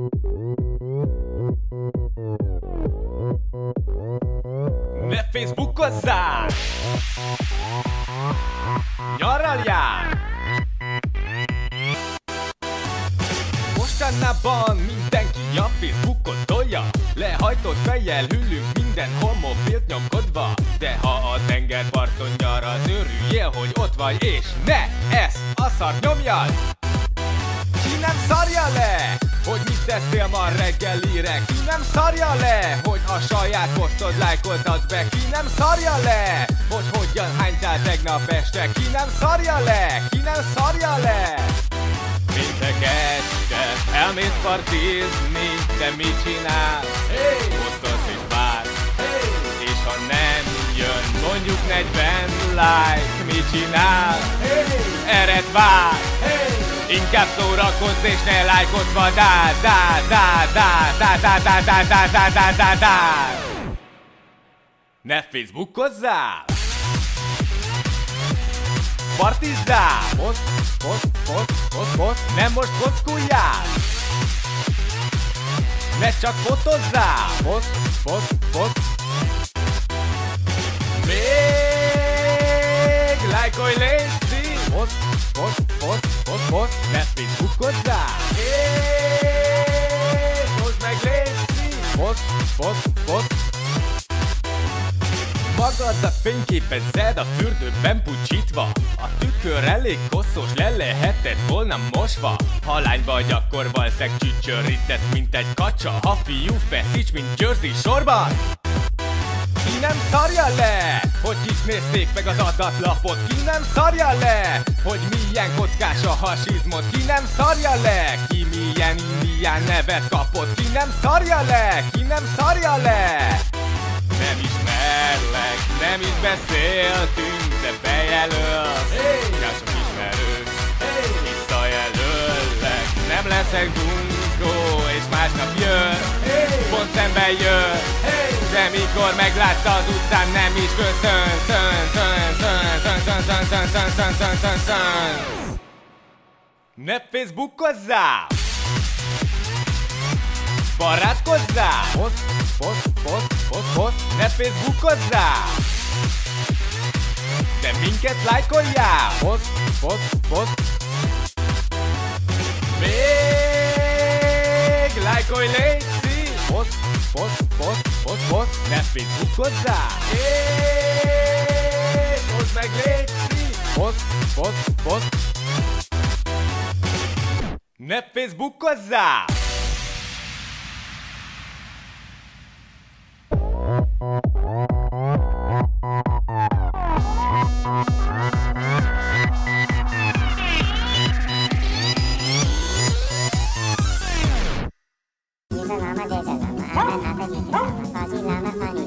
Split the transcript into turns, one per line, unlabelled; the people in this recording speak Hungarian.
Ne Facebookozzál! Nyaraljál! Mostanában mindenki a Facebookot tolja. Lehajtott fejjel ülünk mindenhol mobilt nyomkodva. De ha a tengerparton nyaralsz, örüljél, hogy ott vagy, és ne ezt a szart nyomjad! Ki nem szarja le, hogy mit tettél ma reggelire? Ki nem szarja le, hogy a saját posztod lájkoltad be? Ki nem szarja le, hogy hogyan hánytál tegnap este? Ki nem szarja le, ki nem szarja le? Péntek este elmész partizni, de mit csinálsz? Hey! Posztolsz és vársz, hey! És ha nem jön mondjuk 40 like, mit csinálsz? Hey! Ered vár, hey! Inkább szórakozz és ne lájkodva Ne Facebookozzál! Partizzál! Poszt, nem most kockuljál! Ne csak fotozzál! Poszt. Még lájkolj, légy! Poszt, ne Facebookozzál! És most meg légy! Poszt. Magadat fényképezed a fürdőben pucsítva. A tükör elég koszos, le lehetett volna mosva. Ha lány vagy, akkor valószínűleg csücsörítesz, mint egy kacsa. Ha fiú, feszíts, mint Jersey sorban. Ki nem szarja le, hogy kik nézték meg az adatlapot? Ki nem szarja le, hogy milyen kockás a hasizmod? Ki nem szarja le, ki milyen indián nevet kapott? Ki nem szarja le, ki nem szarja le? Nem ismerlek, nem is beszéltünk, de bejelölsz. Kások ismerők, visszajelöllek. Nem leszek dunkó, és másnap jön, pont szemben jön. De mikor meglátsz az utcán, nem is köszönsz. Ne Facebookozzál! Barátkozzál! Poszt, ne Facebookozzál! De minket lájkoljál! Poszt. Még lájkolj, légy! Poszt, ne Facebookozzál! És most meg légy! Poszt. Ne Facebookozzál!
Lama,